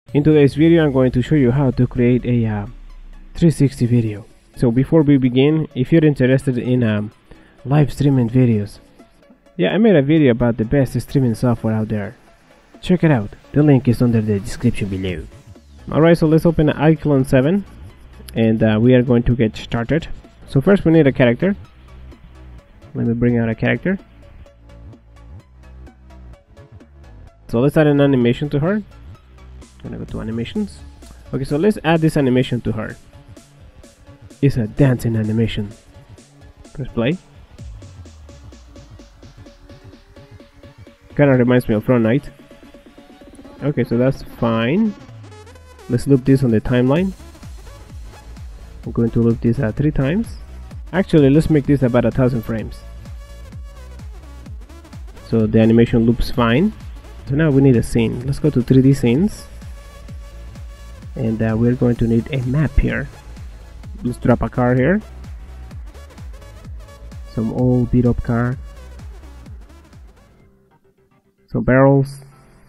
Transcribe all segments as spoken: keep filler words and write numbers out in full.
In today's video I'm going to show you how to create a uh, three sixty video. So before we begin, if you're interested in um, live streaming videos, yeah, I made a video about the best streaming software out there. Check it out, the link is under the description below. Alright, so let's open iClone seven and uh, we are going to get started. So first we need a character. Let me bring out a character. So let's add an animation to her. Gonna go to animations. Okay, so let's add this animation to her. It's a dancing animation. Press play. Kinda reminds me of Front Night. Okay, so that's fine. Let's loop this on the timeline. I'm going to loop this uh, three times. Actually, let's make this about a thousand frames. So the animation loops fine. So now we need a scene. Let's go to three D scenes. And uh, we're going to need a map here. Let's drop a car here. Some old beat up car. Some barrels.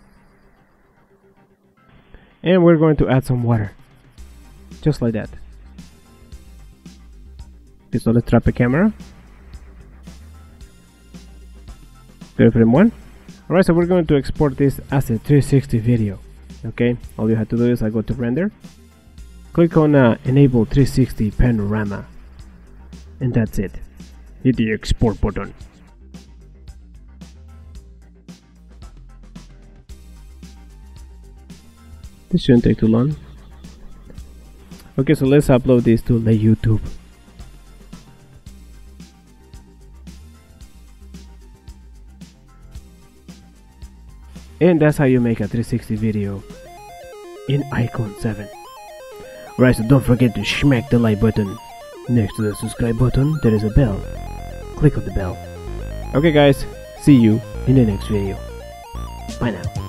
And we're going to add some water. Just like that. Okay, so let's drop a camera. Go to frame one. Alright, so we're going to export this as a three sixty video. Okay, all you have to do is I go to render, click on uh, enable three sixty panorama, and that's it. Hit the export button. This shouldn't take too long. Okay, so let's upload this to the YouTube. And that's how you make a three sixty video in iClone seven. Right, so don't forget to smack the like button. Next to the subscribe button, there is a bell. Click on the bell. Okay guys, see you in the next video. Bye now.